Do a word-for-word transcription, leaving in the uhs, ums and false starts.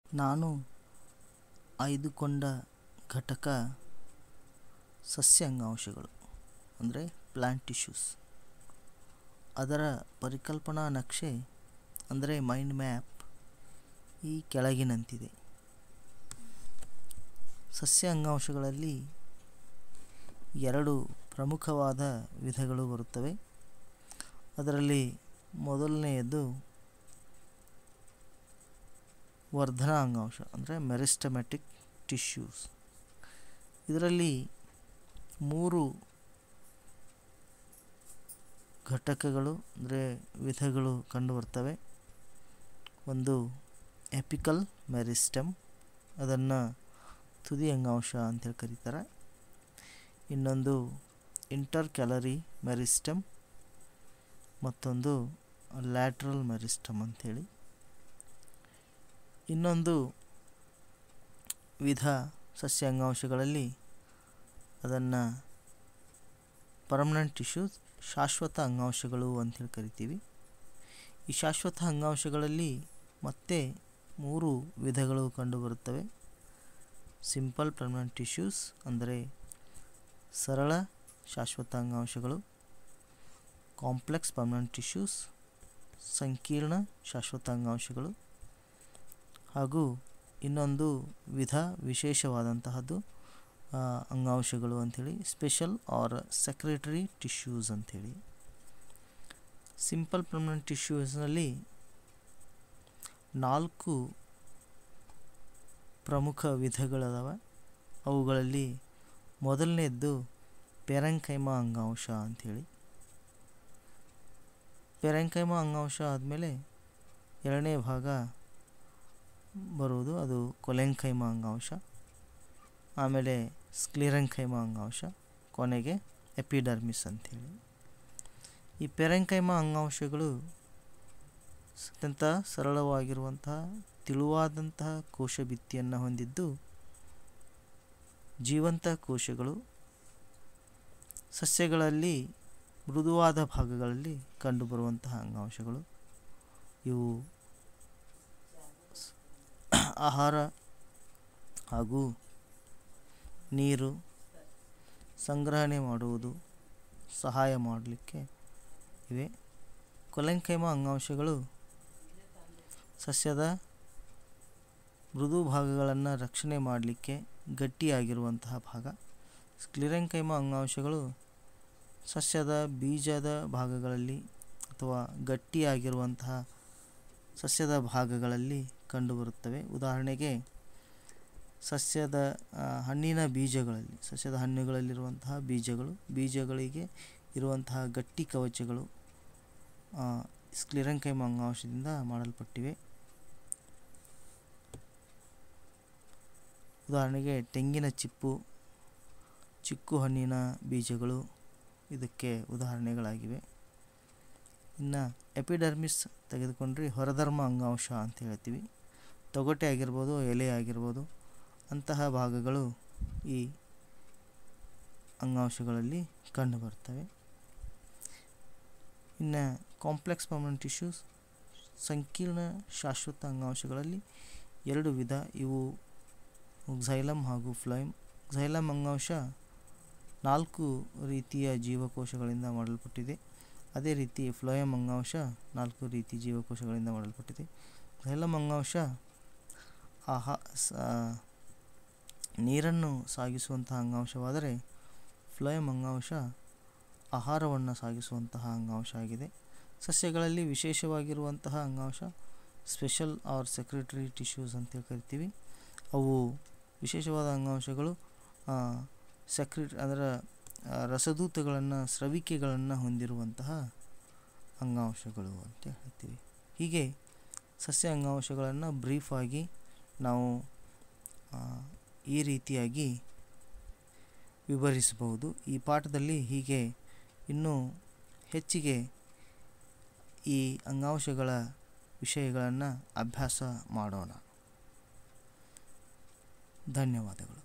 ನಾನು ಆಯ್ದುಕೊಂಡ ಘಟಕ ಸಸ್ಯ ಅಂಗಾಂಶಗಳು ಅಂದರೆ ಪ್ಲಾಂಟ್ ಟಿಶ್ಯೂಸ್. ಅದರ ಪರಿಕಲ್ಪನಾ ನಕ್ಷೆ ಅಂದರೆ ಮೈಂಡ್ ಮ್ಯಾಪ್ ಈ ಕೆಳಗಿನಂತಿದೆ. ಸಸ್ಯ ಅಂಗಾಂಶಗಳಲ್ಲಿ ಎರಡು ಪ್ರಮುಖವಾದ ವಿಧಗಳು ಬರುತ್ತವೆ. ಅದರಲ್ಲಿ ಮೊದಲನೆಯದು ವರ್ಧನಾ ಅಂಗಾಂಶ ಅಂದರೆ ಮೆರಿಸ್ಟೆಮೆಟಿಕ್ ಟಿಶ್ಯೂಸ್. ಇದರಲ್ಲಿ ಮೂರು ಘಟಕಗಳು ಅಂದರೆ ವಿಧಗಳು ಕಂಡುಬರ್ತವೆ. ಒಂದು ಎಪಿಕಲ್ ಮೆರಿಸ್ಟೆಮ್, ಅದನ್ನು ತುದಿ ಅಂಗಾಂಶ ಅಂತೇಳಿ ಕರೀತಾರೆ. ಇನ್ನೊಂದು ಇಂಟರ್ ಕ್ಯಾಲರಿ ಮೆರಿಸ್ಟೆಮ್, ಮತ್ತೊಂದು ಲ್ಯಾಟ್ರಲ್ ಮೆರಿಸ್ಟೆಮ್ ಅಂಥೇಳಿ. ಇನ್ನೊಂದು ವಿಧ ಸಸ್ಯ ಅಂಗಾಂಶಗಳಲ್ಲಿ ಅದನ್ನು ಪರ್ಮನೆಂಟ್ ಟಿಶ್ಯೂಸ್, ಶಾಶ್ವತ ಅಂಗಾಂಶಗಳು ಅಂಥೇಳಿ ಕರಿತೀವಿ. ಈ ಶಾಶ್ವತ ಅಂಗಾಂಶಗಳಲ್ಲಿ ಮತ್ತೆ ಮೂರು ವಿಧಗಳು ಕಂಡುಬರುತ್ತವೆ. ಸಿಂಪಲ್ ಪರ್ಮನೆಂಟ್ ಟಿಶ್ಯೂಸ್ ಅಂದರೆ ಸರಳ ಶಾಶ್ವತ ಅಂಗಾಂಶಗಳು, ಕಾಂಪ್ಲೆಕ್ಸ್ ಪರ್ಮನೆಂಟ್ ಟಿಶ್ಯೂಸ್ ಸಂಕೀರ್ಣ ಶಾಶ್ವತ ಅಂಗಾಂಶಗಳು, ಹಾಗೂ ಇನ್ನೊಂದು ವಿಧ ವಿಶೇಷವಾದಂತಹದ್ದು ಅಂಗಾಂಶಗಳು ಅಂಥೇಳಿ ಸ್ಪೆಷಲ್ ಆರ್ ಸೆಕ್ರೆಟರಿ ಟಿಶ್ಯೂಸ್ ಅಂಥೇಳಿ. ಸಿಂಪಲ್ ಪರ್ಮನೆಂಟ್ ಟಿಶ್ಯೂಸ್ನಲ್ಲಿ ನಾಲ್ಕು ಪ್ರಮುಖ ವಿಧಗಳದಾವೆ. ಅವುಗಳಲ್ಲಿ ಮೊದಲನೇದ್ದು ಪೆರೆನ್ಕೈಮಾ ಅಂಗಾಂಶ ಅಂಥೇಳಿ. ಪೆರೆನ್ಕೈಮಾ ಅಂಗಾಂಶ ಆದಮೇಲೆ ಎರಡನೇ ಭಾಗ ಬರುವುದು ಅದು ಕೊಲೆನ್ಕೈಮಾ ಅಂಗಾಂಶ, ಆಮೇಲೆ ಸ್ಕ್ಲಿರೆನ್ಕೈಮಾ ಅಂಗಾಂಶ, ಕೊನೆಗೆ ಎಪಿಡರ್ಮಿಸ್ ಅಂಥೇಳಿ. ಈ ಪೆರೆನ್ಕೈಮಾ ಅಂಗಾಂಶಗಳು ಅತ್ಯಂತ ಸರಳವಾಗಿರುವಂತಹ ತೆಳುವಾದಂತಹ ಕೋಶಭಿತ್ತಿಯನ್ನು ಹೊಂದಿದ್ದು ಜೀವಂತ ಕೋಶಗಳು. ಸಸ್ಯಗಳಲ್ಲಿ ಮೃದುವಾದ ಭಾಗಗಳಲ್ಲಿ ಕಂಡುಬರುವಂತಹ ಅಂಗಾಂಶಗಳು. ಇವು ಆಹಾರ ಹಾಗೂ ನೀರು ಸಂಗ್ರಹಣೆ ಮಾಡುವುದು ಸಹಾಯ ಮಾಡಲಿಕ್ಕೆ ಇವೆ. ಕೊಲೆನ್ಕೈಮಾ ಅಂಗಾಂಶಗಳು ಸಸ್ಯದ ಮೃದು ಭಾಗಗಳನ್ನು ರಕ್ಷಣೆ ಮಾಡಲಿಕ್ಕೆ ಗಟ್ಟಿಯಾಗಿರುವಂತಹ ಭಾಗ. ಸ್ಕ್ಲಿರೆನ್ಕೈಮಾ ಅಂಗಾಂಶಗಳು ಸಸ್ಯದ ಬೀಜದ ಭಾಗಗಳಲ್ಲಿ ಅಥವಾ ಗಟ್ಟಿಯಾಗಿರುವಂತಹ ಸಸ್ಯದ ಭಾಗಗಳಲ್ಲಿ ಕಂಡುಬರುತ್ತವೆ. ಉದಾಹರಣೆಗೆ ಸಸ್ಯದ ಹಣ್ಣಿನ ಬೀಜಗಳಲ್ಲಿ ಸಸ್ಯದ ಹಣ್ಣುಗಳಲ್ಲಿರುವಂತಹ ಬೀಜಗಳು ಬೀಜಗಳಿಗೆ ಇರುವಂತಹ ಗಟ್ಟಿ ಕವಚಗಳು ಸ್ಕ್ಲಿರೆನ್ಕೈಮಾ ಅಂಗಾಂಶದಿಂದ ಮಾಡಲ್ಪಟ್ಟಿವೆ. ಉದಾಹರಣೆಗೆ ತೆಂಗಿನ ಚಿಪ್ಪು, ಚಿಕ್ಕು ಹಣ್ಣಿನ ಬೀಜಗಳು ಇದಕ್ಕೆ ಉದಾಹರಣೆಗಳಾಗಿವೆ. ಇನ್ನು ಎಪಿಡರ್ಮಿಸ್ ತೆಗೆದುಕೊಂಡ್ರೆ ಹೊರಧರ್ಮ ಅಂಗಾಂಶ ಅಂತ ಹೇಳ್ತೀವಿ. ತೊಗಟೆ ಆಗಿರ್ಬೋದು, ಎಲೆ ಆಗಿರ್ಬೋದು, ಅಂತಹ ಭಾಗಗಳು ಈ ಅಂಗಾಂಶಗಳಲ್ಲಿ ಕಂಡುಬರ್ತವೆ. ಇನ್ನು ಕಾಂಪ್ಲೆಕ್ಸ್ ಪರ್ಮನೆಂಟ್ ಟಿಶ್ಯೂಸ್ ಸಂಕೀರ್ಣ ಶಾಶ್ವತ ಅಂಗಾಂಶಗಳಲ್ಲಿ ಎರಡು ವಿಧ. ಇವು ಝೈಲಮ್ ಹಾಗೂ ಫ್ಲೋಯಮ್. ಝೈಲಮ್ ಅಂಗಾಂಶ ನಾಲ್ಕು ರೀತಿಯ ಜೀವಕೋಶಗಳಿಂದ ಮಾಡಲ್ಪಟ್ಟಿದೆ. ಅದೇ ರೀತಿ ಫ್ಲೋಯಮ್ ಅಂಗಾಂಶ ನಾಲ್ಕು ರೀತಿ ಜೀವಕೋಶಗಳಿಂದ ಮಾಡಲ್ಪಟ್ಟಿದೆ. ಝೈಲಮ್ ಅಂಗಾಂಶ ಆಹಾ ನೀರನ್ನು ಸಾಗಿಸುವಂತಹ ಅಂಗಾಂಶವಾದರೆ ಫ್ಲೋಯಮ್ ಅಂಗಾಂಶ ಆಹಾರವನ್ನು ಸಾಗಿಸುವಂತಹ ಅಂಗಾಂಶ ಆಗಿದೆ. ಸಸ್ಯಗಳಲ್ಲಿ ವಿಶೇಷವಾಗಿರುವಂತಹ ಅಂಗಾಂಶ ಸ್ಪೆಷಲ್ ಆರ್ ಸೆಕ್ರೆಟರಿ ಟಿಶ್ಯೂಸ್ ಅಂತ ಕರಿತೀವಿ. ಅವು ವಿಶೇಷವಾದ ಅಂಗಾಂಶಗಳು ಸೆಕ್ರೆಟ್ ಅದರ ರಸದೂತಗಳನ್ನು ಸ್ರವಿಕೆಗಳನ್ನು ಹೊಂದಿರುವಂತಹ ಅಂಗಾಂಶಗಳು ಅಂತ ಹೇಳ್ತೀವಿ. ಹೀಗೆ ಸಸ್ಯ ಅಂಗಾಂಶಗಳನ್ನು ಬ್ರೀಫಾಗಿ ನಾವು ಈ ರೀತಿಯಾಗಿ ವಿವರಿಸಬಹುದು. ಈ ಪಾಠದಲ್ಲಿ ಹೀಗೆ ಇನ್ನೂ ಹೆಚ್ಚಿಗೆ ಈ ಅಂಗಾಂಶಗಳ ವಿಷಯಗಳನ್ನು ಅಭ್ಯಾಸ ಮಾಡೋಣ. ಧನ್ಯವಾದಗಳು.